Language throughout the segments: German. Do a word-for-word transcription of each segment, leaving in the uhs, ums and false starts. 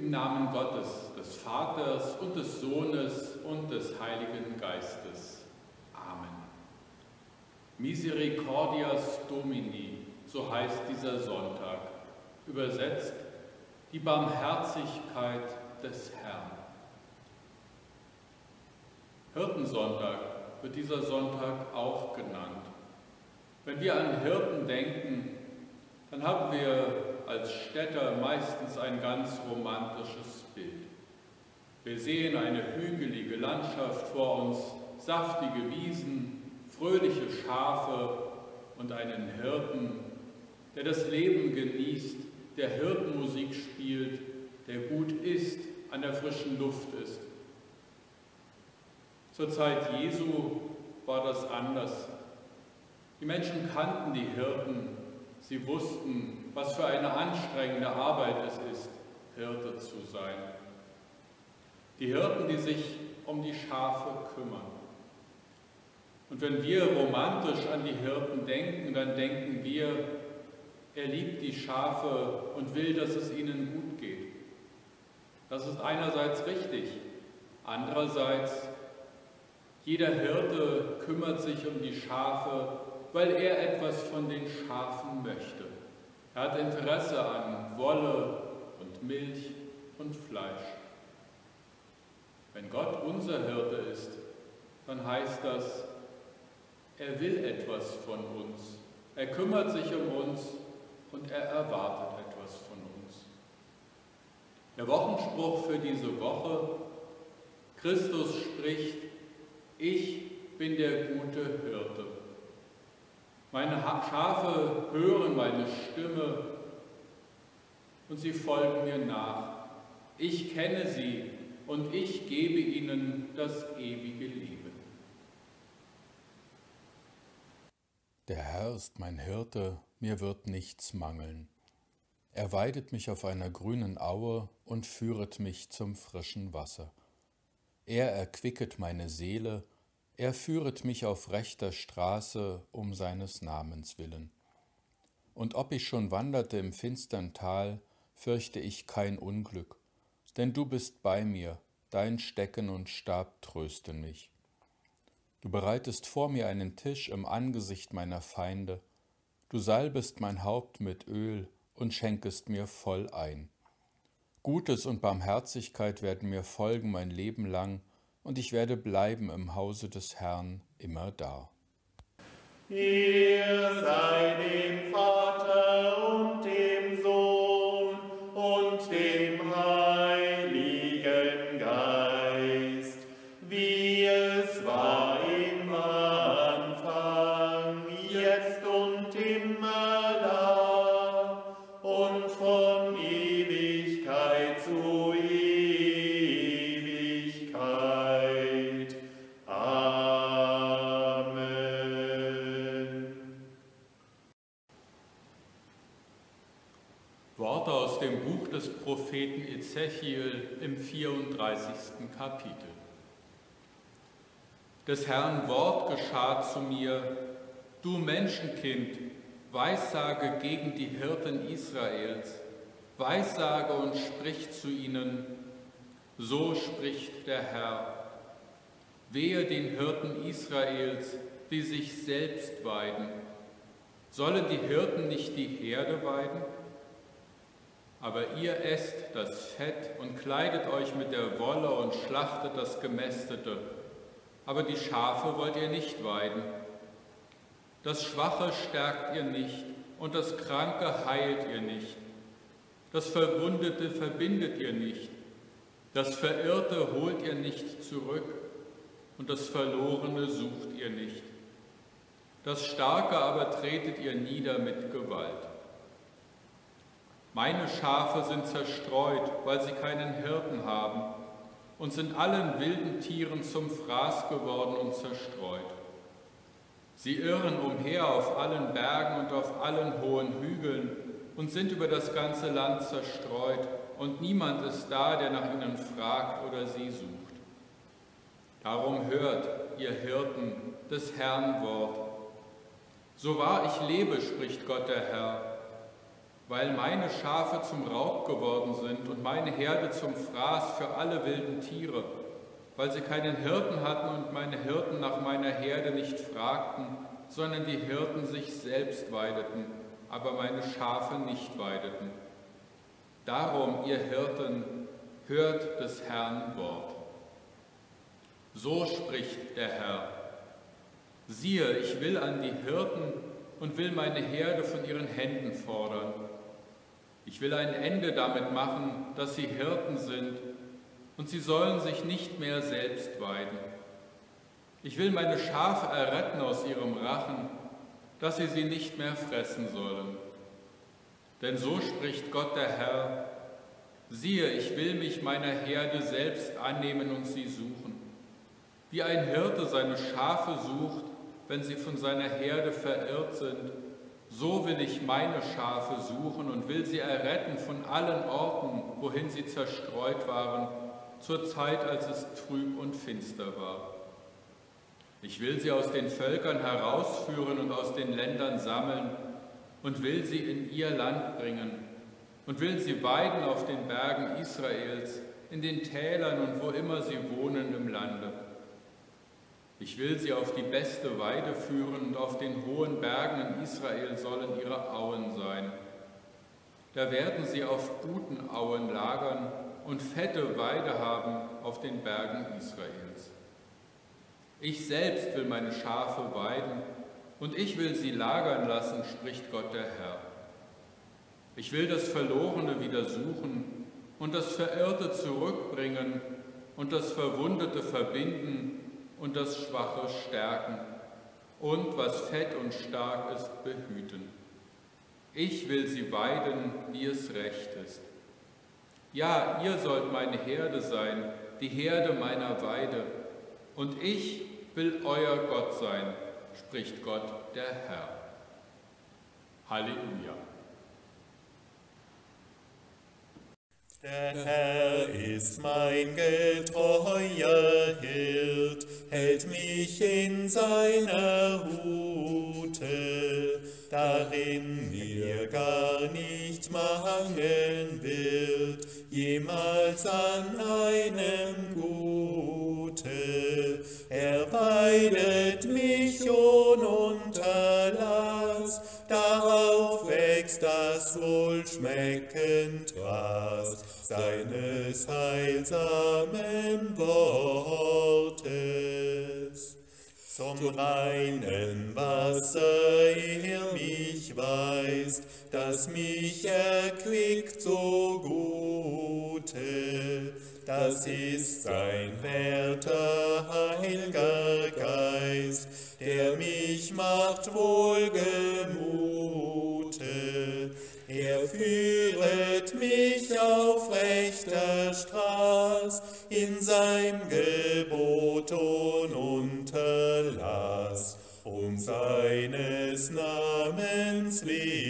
Im Namen Gottes, des Vaters und des Sohnes und des Heiligen Geistes. Amen. Misericordias Domini, so heißt dieser Sonntag, übersetzt die Barmherzigkeit des Herrn. Hirtensonntag wird dieser Sonntag auch genannt. Wenn wir an Hirten denken, dann haben wir als Städter meistens ein ganz romantisches Bild. Wir sehen eine hügelige Landschaft vor uns, saftige Wiesen, fröhliche Schafe und einen Hirten, der das Leben genießt, der Hirtenmusik spielt, der gut isst, an der frischen Luft ist. Zur Zeit Jesu war das anders. Die Menschen kannten die Hirten, sie wussten, was für eine anstrengende Arbeit es ist, Hirte zu sein. Die Hirten, die sich um die Schafe kümmern. Und wenn wir romantisch an die Hirten denken, dann denken wir, er liebt die Schafe und will, dass es ihnen gut geht. Das ist einerseits richtig, andererseits, jeder Hirte kümmert sich um die Schafe, weil er etwas von den Schafen möchte. Er hat Interesse an Wolle und Milch und Fleisch. Wenn Gott unser Hirte ist, dann heißt das, er will etwas von uns. Er kümmert sich um uns und er erwartet etwas von uns. Der Wochenspruch für diese Woche: Christus spricht, ich bin der gute Hirte. Meine Schafe hören meine Stimme und sie folgen mir nach. Ich kenne sie und ich gebe ihnen das ewige Leben. Der Herr ist mein Hirte, mir wird nichts mangeln. Er weidet mich auf einer grünen Aue und führet mich zum frischen Wasser. Er erquicket meine Seele, er führet mich auf rechter Straße um seines Namens willen. Und ob ich schon wanderte im finstern Tal, fürchte ich kein Unglück, denn du bist bei mir, dein Stecken und Stab trösten mich. Du bereitest vor mir einen Tisch im Angesicht meiner Feinde, du salbest mein Haupt mit Öl und schenkest mir voll ein. Gutes und Barmherzigkeit werden mir folgen mein Leben lang, und ich werde bleiben im Hause des Herrn immer da. Ihr sei dem Vater und dem Sohn und dem Heiligen Geist, wie es war im Anfang, jetzt und immer da und von Ewigkeit zu Ewigkeit. Worte aus dem Buch des Propheten Ezechiel im vierunddreißigsten Kapitel. Des Herrn Wort geschah zu mir: Du Menschenkind, weissage gegen die Hirten Israels, weissage und sprich zu ihnen: So spricht der Herr. Wehe den Hirten Israels, die sich selbst weiden. Sollen die Hirten nicht die Herde weiden? Aber ihr esst das Fett und kleidet euch mit der Wolle und schlachtet das Gemästete. Aber die Schafe wollt ihr nicht weiden. Das Schwache stärkt ihr nicht und das Kranke heilt ihr nicht. Das Verwundete verbindet ihr nicht. Das Verirrte holt ihr nicht zurück und das Verlorene sucht ihr nicht. Das Starke aber tretet ihr nieder mit Gewalt. Meine Schafe sind zerstreut, weil sie keinen Hirten haben, und sind allen wilden Tieren zum Fraß geworden und zerstreut. Sie irren umher auf allen Bergen und auf allen hohen Hügeln und sind über das ganze Land zerstreut, und niemand ist da, der nach ihnen fragt oder sie sucht. Darum hört, ihr Hirten, des Herrn Wort. So wahr ich lebe, spricht Gott der Herr, weil meine Schafe zum Raub geworden sind und meine Herde zum Fraß für alle wilden Tiere, weil sie keinen Hirten hatten und meine Hirten nach meiner Herde nicht fragten, sondern die Hirten sich selbst weideten, aber meine Schafe nicht weideten. Darum, ihr Hirten, hört des Herrn Wort. So spricht der Herr. Siehe, ich will an die Hirten und will meine Herde von ihren Händen fordern. Ich will ein Ende damit machen, dass sie Hirten sind, und sie sollen sich nicht mehr selbst weiden. Ich will meine Schafe erretten aus ihrem Rachen, dass sie sie nicht mehr fressen sollen. Denn so spricht Gott der Herr, siehe, ich will mich meiner Herde selbst annehmen und sie suchen. Wie ein Hirte seine Schafe sucht, wenn sie von seiner Herde verirrt sind, so will ich meine Schafe suchen und will sie erretten von allen Orten, wohin sie zerstreut waren, zur Zeit, als es trüb und finster war. Ich will sie aus den Völkern herausführen und aus den Ländern sammeln und will sie in ihr Land bringen und will sie weiden auf den Bergen Israels, in den Tälern und wo immer sie wohnen im Lande. Ich will sie auf die beste Weide führen und auf den hohen Bergen in Israel sollen ihre Auen sein. Da werden sie auf guten Auen lagern und fette Weide haben auf den Bergen Israels. Ich selbst will meine Schafe weiden und ich will sie lagern lassen, spricht Gott der Herr. Ich will das Verlorene wieder suchen und das Verirrte zurückbringen und das Verwundete verbinden und das Schwache stärken und was fett und stark ist, behüten. Ich will sie weiden, wie es recht ist. Ja, ihr sollt meine Herde sein, die Herde meiner Weide, und ich will euer Gott sein, spricht Gott der Herr. Halleluja. Der Herr ist mein getreuer Hirt, hält mich in seiner Hute, darin mir gar nicht mangeln wird, jemals an einem Gute. Er weidet mich ohne Unterlass, darauf wächst das wohlschmeckend Gras seines heilsamen Wortes. Zum reinen Wasser er mich weist, das mich erquickt so Gute. Das ist sein werter heilger Geist, der mich macht wohlgemute. Er führet mich auf rechter Straß, in sein Gebot und Unterlass, um seines Namens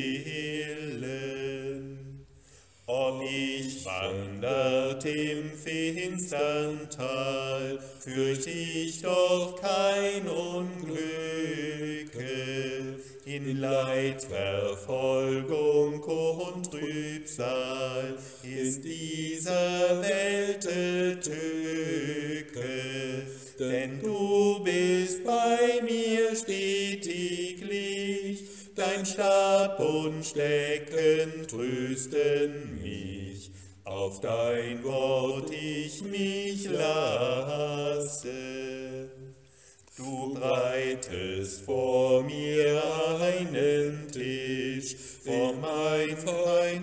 willen. Ob ich wandert im finstern Tal, fürcht ich doch kein Unglücke. In Leid, Verfolgung und Trübsal ist dieser Welt Tücke. Denn du bist bei mir stetiglich, dein Stab und Stecken trösten mich, auf dein Wort ich mich lasse. Du breitest vor mir einen Tisch, vor mein Freund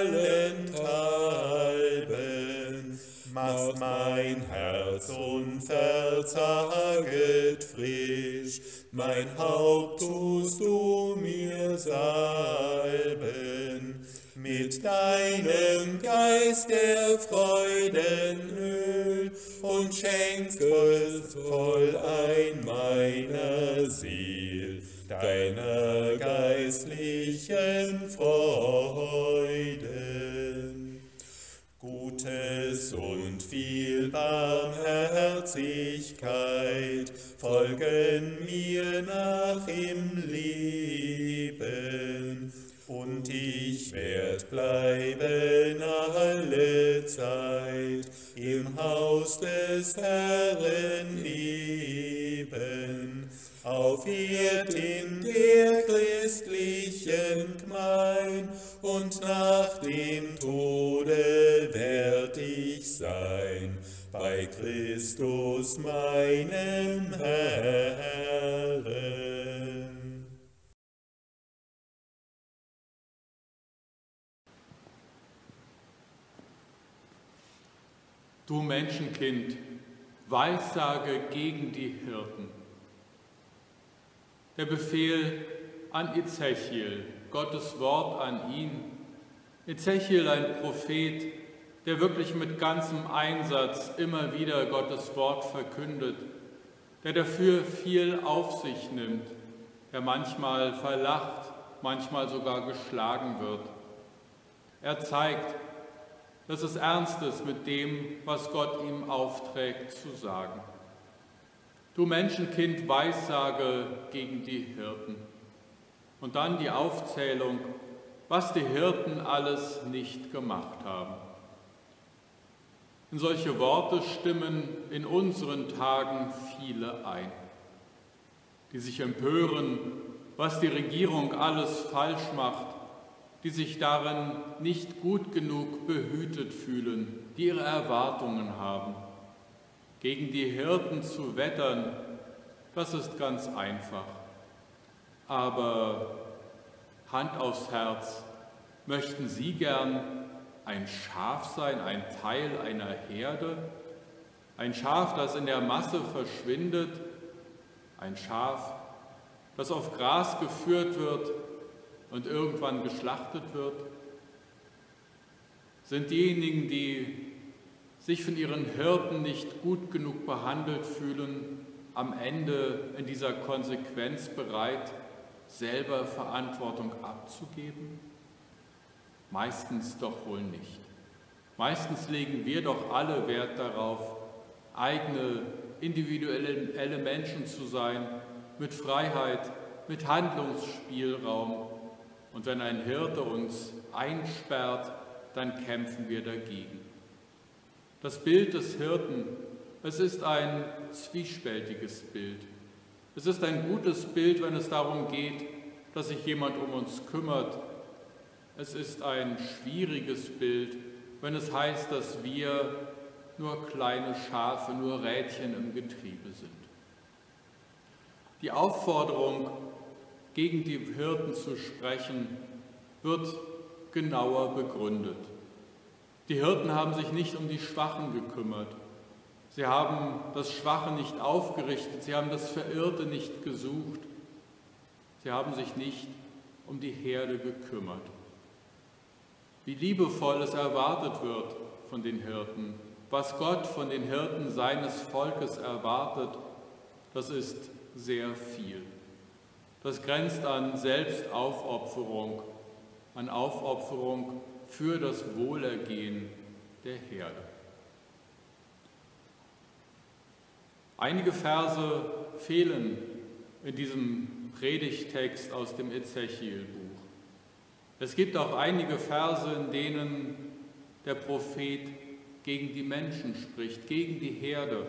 allenthalben, machst mein Herz unverzaget frisch, mein Haupt tust du mir salben, mit deinem Geist der Freudenöl und schenkst voll ein meiner Seel, deiner geistlichen Freuden. Gutes und viel Barmherzigkeit folgen mir nach im Leben, Und ich werd bleiben alle Zeit im Haus des Herrn leben, auf Erd in der christlichen Gmein, und nach dem Tode werd ich sein bei Christus meinem Herrn. Du Menschenkind, weissage gegen die Hirten. Der Befehl an Ezechiel, Gottes Wort an ihn. Ezechiel, ein Prophet, der wirklich mit ganzem Einsatz immer wieder Gottes Wort verkündet, der dafür viel auf sich nimmt, der manchmal verlacht, manchmal sogar geschlagen wird. Er zeigt, dass es ernst ist mit dem, was Gott ihm aufträgt zu sagen. Du Menschenkind, weissage gegen die Hirten. Und dann die Aufzählung, was die Hirten alles nicht gemacht haben. In solche Worte stimmen in unseren Tagen viele ein, die sich empören, was die Regierung alles falsch macht, die sich darin nicht gut genug behütet fühlen, die ihre Erwartungen haben. Gegen die Hirten zu wettern, das ist ganz einfach. Aber Hand aufs Herz, möchten Sie gern ein Schaf sein, ein Teil einer Herde? Ein Schaf, das in der Masse verschwindet? Ein Schaf, das auf Gras geführt wird und irgendwann geschlachtet wird? Sind diejenigen, die sich von ihren Hirten nicht gut genug behandelt fühlen, am Ende in dieser Konsequenz bereit, selber Verantwortung abzugeben? Meistens doch wohl nicht. Meistens legen wir doch alle Wert darauf, eigene, individuelle Menschen zu sein, mit Freiheit, mit Handlungsspielraum. Und wenn ein Hirte uns einsperrt, dann kämpfen wir dagegen. Das Bild des Hirten, es ist ein zwiespältiges Bild. Es ist ein gutes Bild, wenn es darum geht, dass sich jemand um uns kümmert. Es ist ein schwieriges Bild, wenn es heißt, dass wir nur kleine Schafe, nur Rädchen im Getriebe sind. Die Aufforderung, gegen die Hirten zu sprechen, wird genauer begründet. Die Hirten haben sich nicht um die Schwachen gekümmert. Sie haben das Schwache nicht aufgerichtet, sie haben das Verirrte nicht gesucht. Sie haben sich nicht um die Herde gekümmert. Wie liebevoll es erwartet wird von den Hirten, was Gott von den Hirten seines Volkes erwartet, das ist sehr viel. Das grenzt an Selbstaufopferung, an Aufopferung für das Wohlergehen der Herde. Einige Verse fehlen in diesem Predigttext aus dem Ezechiel-Buch. Es gibt auch einige Verse, in denen der Prophet gegen die Menschen spricht, gegen die Herde.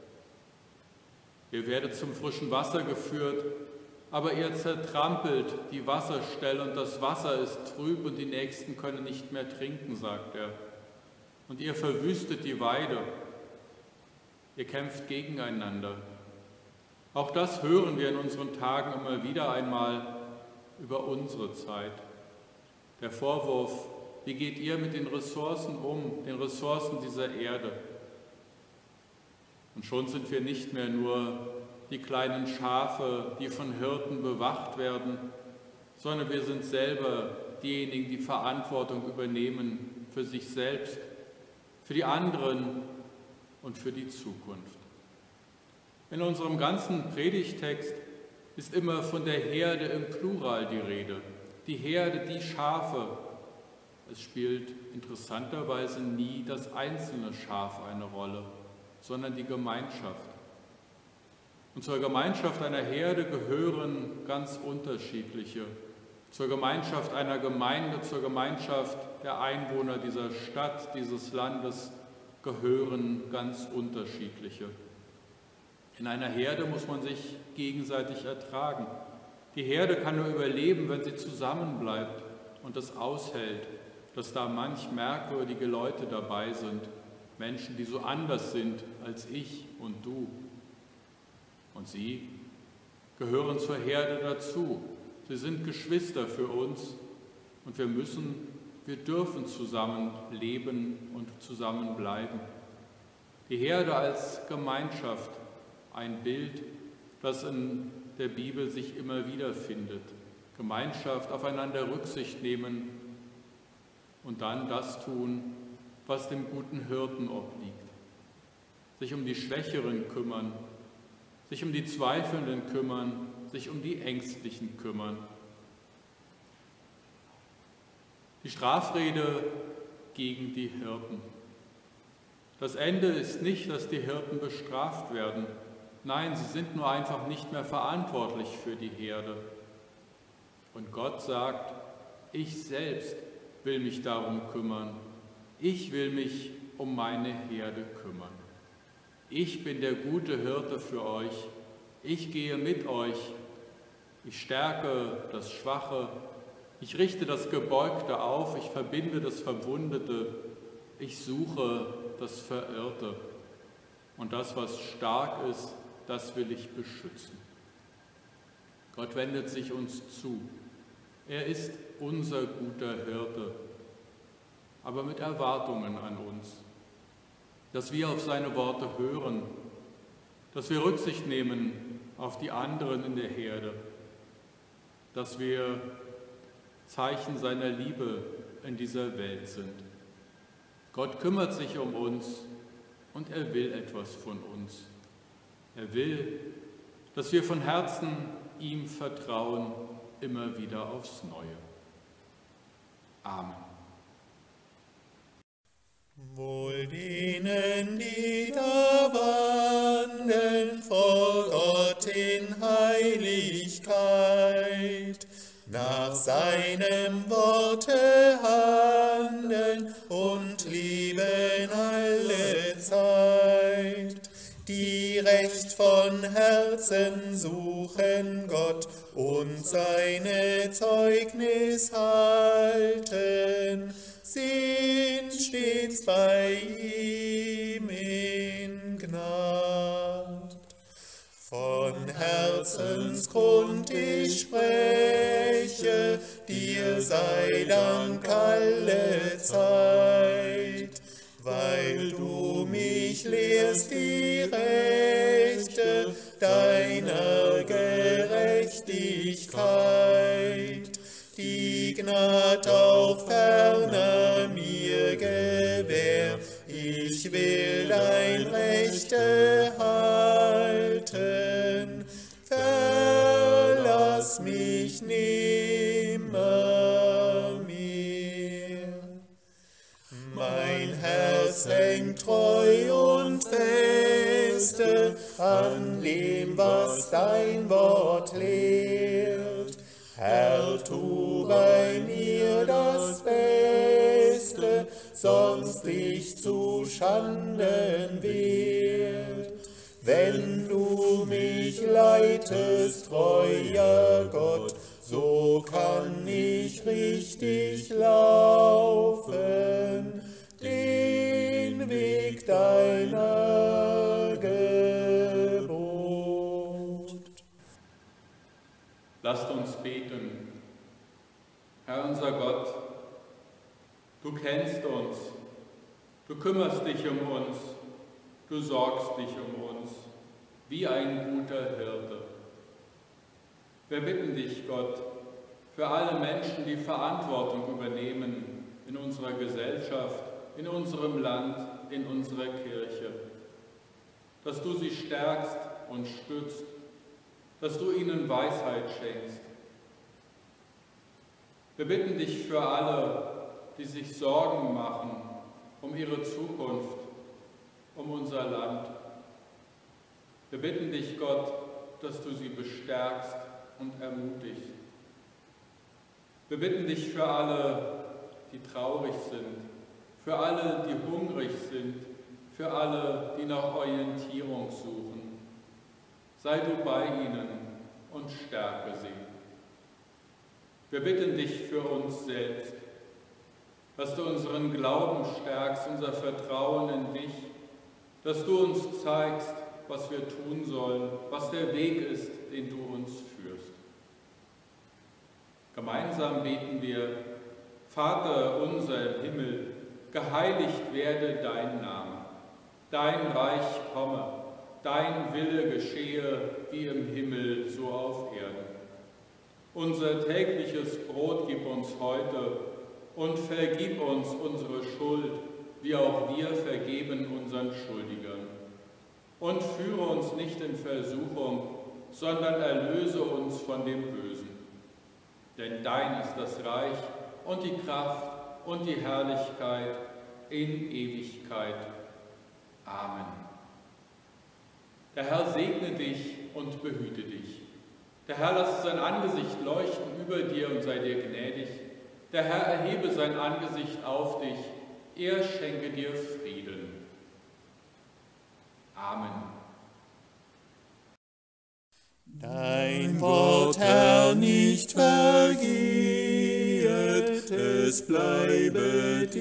Ihr werdet zum frischen Wasser geführt, aber ihr zertrampelt die Wasserstelle und das Wasser ist trüb und die Nächsten können nicht mehr trinken, sagt er. Und ihr verwüstet die Weide. Ihr kämpft gegeneinander. Auch das hören wir in unseren Tagen immer wieder einmal über unsere Zeit. Der Vorwurf, wie geht ihr mit den Ressourcen um, den Ressourcen dieser Erde? Und schon sind wir nicht mehr nur die kleinen Schafe, die von Hirten bewacht werden, sondern wir sind selber diejenigen, die Verantwortung übernehmen für sich selbst, für die anderen und für die Zukunft. In unserem ganzen Predigtext ist immer von der Herde im Plural die Rede. Die Herde, die Schafe. Es spielt interessanterweise nie das einzelne Schaf eine Rolle, sondern die Gemeinschaft. Und zur Gemeinschaft einer Herde gehören ganz unterschiedliche, zur Gemeinschaft einer Gemeinde, zur Gemeinschaft der Einwohner dieser Stadt, dieses Landes gehören ganz unterschiedliche. In einer Herde muss man sich gegenseitig ertragen. Die Herde kann nur überleben, wenn sie zusammenbleibt und es aushält, dass da manch merkwürdige Leute dabei sind, Menschen, die so anders sind als ich und du. Und sie gehören zur Herde dazu. Sie sind Geschwister für uns und wir müssen, wir dürfen zusammen leben und zusammenbleiben. Die Herde als Gemeinschaft, ein Bild, das in der Bibel sich immer wieder findet. Gemeinschaft, aufeinander Rücksicht nehmen und dann das tun, was dem guten Hirten obliegt. Sich um die Schwächeren kümmern, sich um die Zweifelnden kümmern, sich um die Ängstlichen kümmern. Die Strafrede gegen die Hirten. Das Ende ist nicht, dass die Hirten bestraft werden. Nein, sie sind nur einfach nicht mehr verantwortlich für die Herde. Und Gott sagt, ich selbst will mich darum kümmern. Ich will mich um meine Herde kümmern. Ich bin der gute Hirte für euch. Ich gehe mit euch. Ich stärke das Schwache. Ich richte das Gebeugte auf. Ich verbinde das Verwundete. Ich suche das Verirrte. Und das, was stark ist, das will ich beschützen. Gott wendet sich uns zu. Er ist unser guter Hirte, aber mit Erwartungen an uns, dass wir auf seine Worte hören, dass wir Rücksicht nehmen auf die anderen in der Herde, dass wir Zeichen seiner Liebe in dieser Welt sind. Gott kümmert sich um uns und er will etwas von uns. Er will, dass wir von Herzen ihm vertrauen, immer wieder aufs Neue. Amen. Wohl denen, die da wandeln vor Gott in Heiligkeit, nach seinem Worte handeln und lieben alle Zeit, die recht von Herzen suchen Gott und seine Zeugnis halten, sind stets bei ihm in Gnad. Von Herzensgrund ich spreche, dir sei Dank alle Zeit, weil du mich lehrst die Rechte deiner Gerechtigkeit, die Gnad auch ferner mir gewähr. Ich will dein Rechte halten, verlass mich nimmer mehr. Mein Herz hängt treu und feste an dem, was dein Wort lehrt. Herr, tu bei mir das Beste, sonst ich zu Schanden wird. Wenn du mich leitest, treuer Gott, so kann ich richtig laufen, den Weg deiner Gebot. Lasst uns beten. Herr unser Gott, du kennst uns, du kümmerst dich um uns, du sorgst dich um uns, wie ein guter Hirte. Wir bitten dich, Gott, für alle Menschen, die Verantwortung übernehmen in unserer Gesellschaft, in unserem Land, in unserer Kirche, dass du sie stärkst und stützt, dass du ihnen Weisheit schenkst. Wir bitten dich für alle, die sich Sorgen machen um ihre Zukunft, um unser Land. Wir bitten dich, Gott, dass du sie bestärkst und ermutigst. Wir bitten dich für alle, die traurig sind, für alle, die hungrig sind, für alle, die nach Orientierung suchen. Sei du bei ihnen und stärke sie. Wir bitten dich für uns selbst, dass du unseren Glauben stärkst, unser Vertrauen in dich, dass du uns zeigst, was wir tun sollen, was der Weg ist, den du uns führst. Gemeinsam beten wir: Vater unser im Himmel, geheiligt werde dein Name, dein Reich komme, dein Wille geschehe wie im Himmel, so auf Erden. Unser tägliches Brot gib uns heute und vergib uns unsere Schuld, wie auch wir vergeben unseren Schuldigern. Und führe uns nicht in Versuchung, sondern erlöse uns von dem Bösen. Denn dein ist das Reich und die Kraft und die Herrlichkeit in Ewigkeit. Amen. Der Herr segne dich und behüte dich. Der Herr lasse sein Angesicht leuchten über dir und sei dir gnädig. Der Herr erhebe sein Angesicht auf dich. Er schenke dir Frieden. Amen. Dein Wort, Herr, nicht vergehet, es bleibet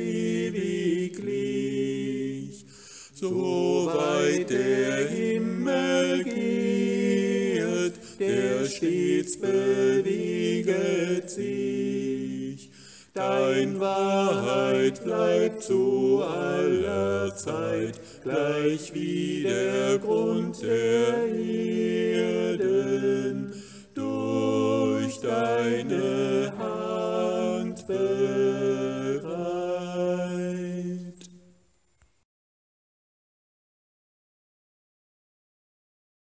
ewiglich. So weit der Himmel gehet, der stets beweget sich. Dein Wahrheit bleibt zu aller Zeit, gleich wie der Grund der Erden, durch deine Hand bereitet.